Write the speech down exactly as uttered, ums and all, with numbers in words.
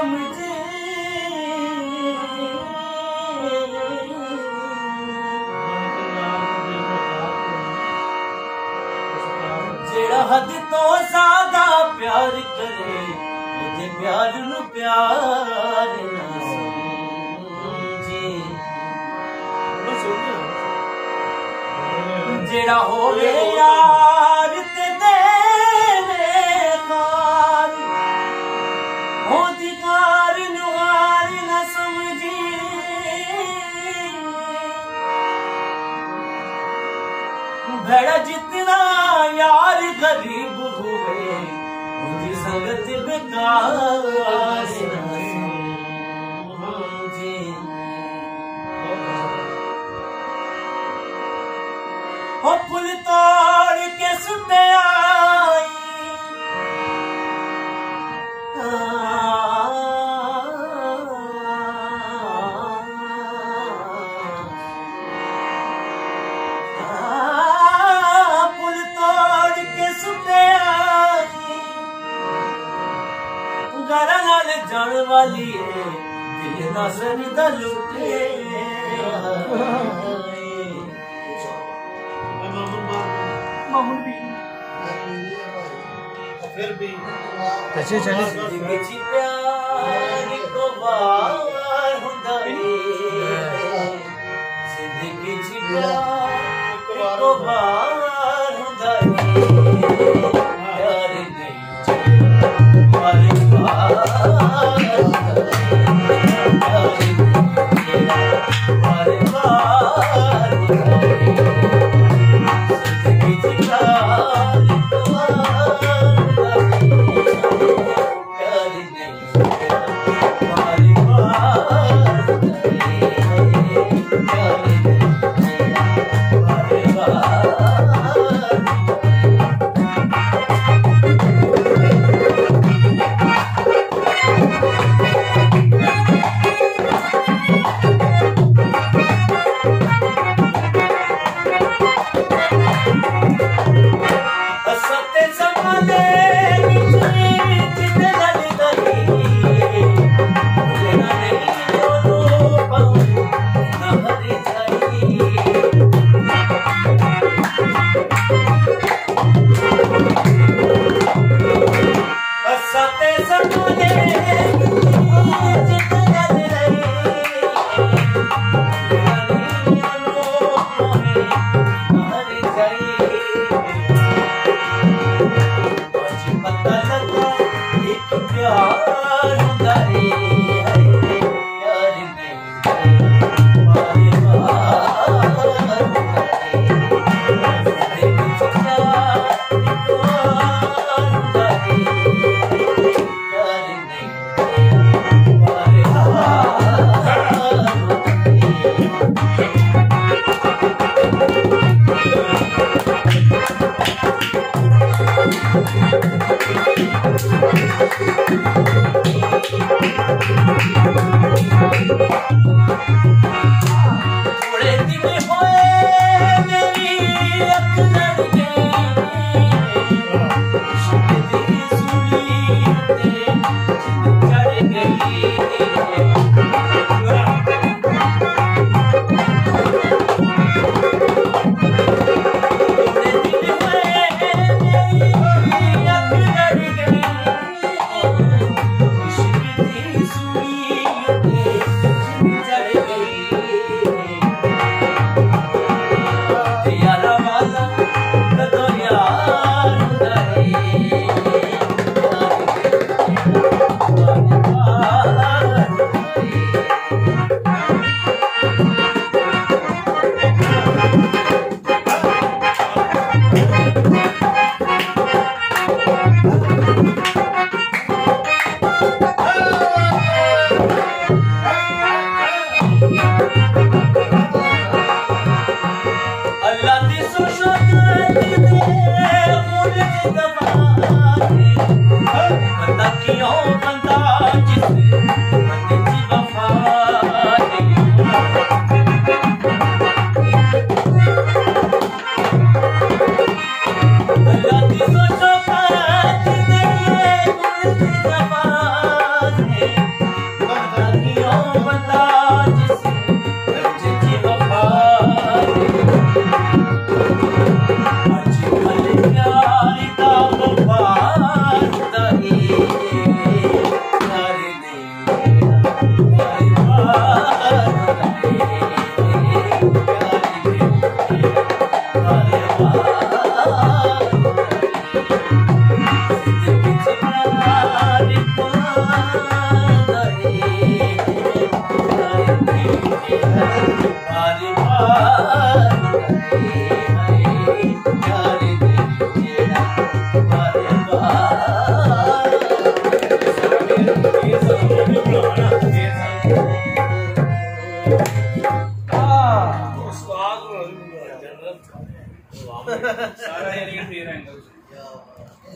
समझे जेड़ा हद तो ज्यादा प्यार करे मुझे प्यार नू प्यार ना समझे जेड़ा होवे यार ते देवे कार होदी कार नू हार ना समझे भेड़ा जितना यार गरीब हुए उनकी संगत बेकार समझे ओ पुल तोड़ के सुते आई जान वाली है दिल ना सरिदा लुटे मामूल भी फिर भी अच्छे चले जिंदगी प्यार को बार हुंदा है जिंदगी प्यार को बार हुंदा है प्यार नहीं पर सारा